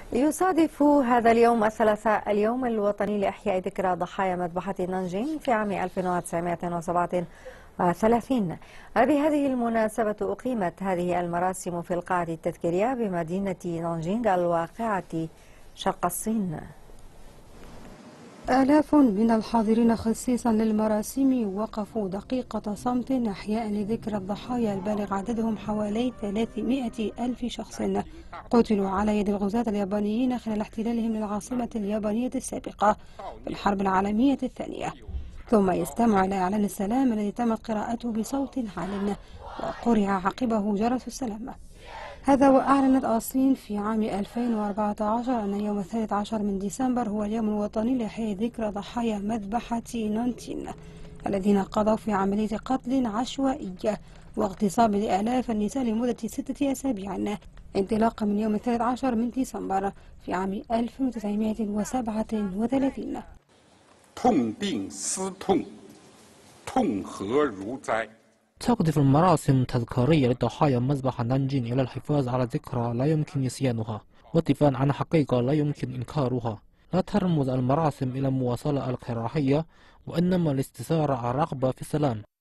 يصادف هذا اليوم الثلاثاء اليوم الوطني لإحياء ذكرى ضحايا مذبحة نانجين في عام 1937. بهذه المناسبة أقيمت هذه المراسم في القاعة التذكارية بمدينة نانجينغ الواقعة شرق الصين. آلاف من الحاضرين خصيصا للمراسم وقفوا دقيقة صمت إحياء لذكرى الضحايا البالغ عددهم حوالي 300 ألف شخص قتلوا على يد الغزاة اليابانيين خلال احتلالهم للعاصمة اليابانية السابقة في الحرب العالمية الثانية. ثم يستمع إلى إعلان السلام الذي تمت قراءته بصوت عال وقرئ عقبه جرس السلام. هذا وأعلنت الصين في عام 2014 أن يوم 13 من ديسمبر هو اليوم الوطني لإحياء ذكرى ضحايا مذبحة نانتين الذين قضوا في عملية قتل عشوائية واغتصاب لآلاف النساء لمدة 6 أسابيع انطلاقا من يوم 13 من ديسمبر في عام 1937. تهدف المراسم التذكارية لضحايا مذبحة نانجين إلى الحفاظ على ذكرى لا يمكن نسيانها والدفاع عن حقيقة لا يمكن إنكارها. لا ترمز المراسم إلى مواصلة الكراهية وإنما لاستثارة الرغبة في السلام.